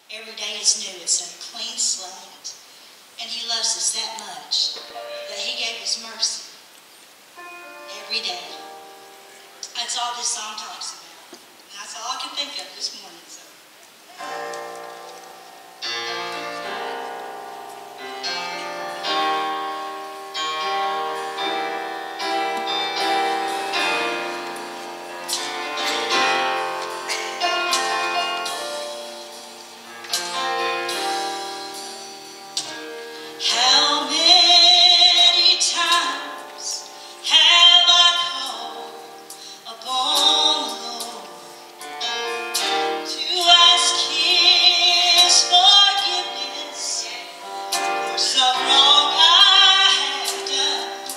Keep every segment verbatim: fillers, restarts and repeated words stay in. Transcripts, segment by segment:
Every day is new. It's a clean slate. And he loves us that much that he gave his mercy every day. That's all this song talks about. And that's all I can think of this morning. So. How many times have I called upon the Lord to ask His forgiveness for some wrong I have done?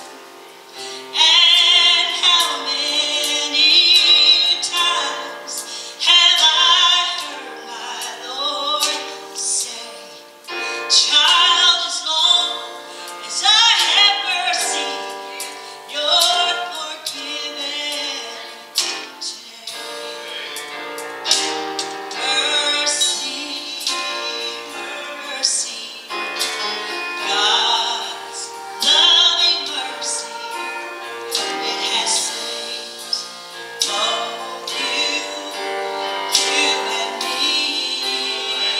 And how many times have I heard my Lord say, "Child, as long as I have mercy, you're forgiven today." Mercy, mercy, God's loving mercy, it has saved both you, you and me.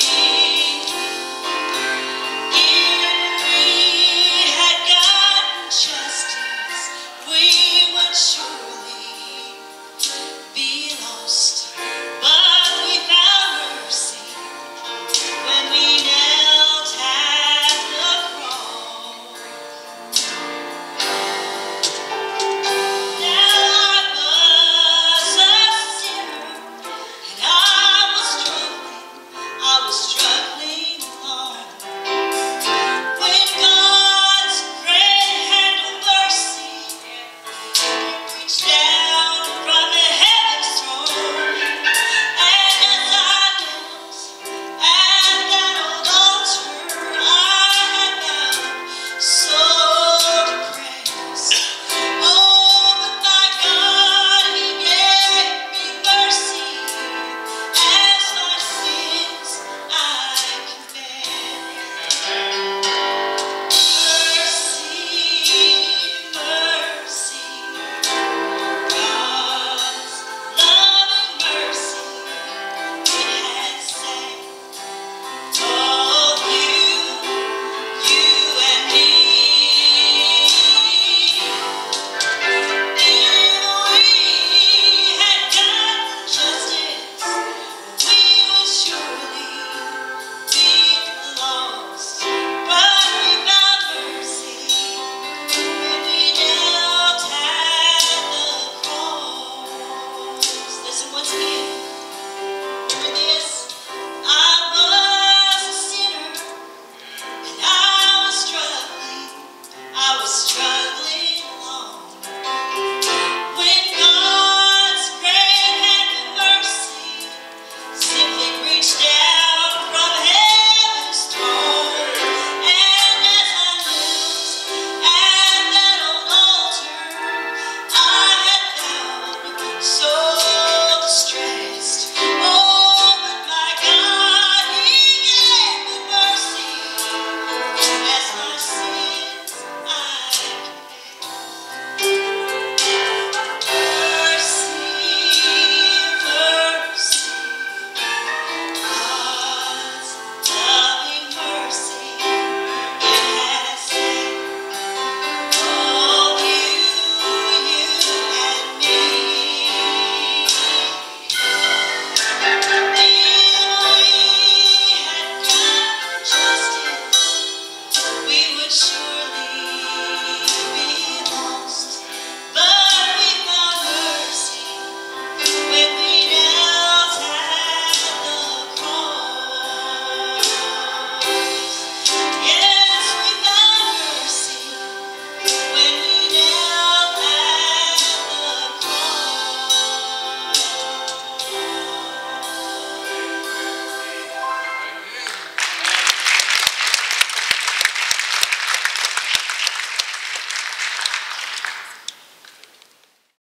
If we had gotten justice, we would surely be lost. But we found mercy when we knelt at the cross. Now I was a sinner, and I was struggling, I was struggling.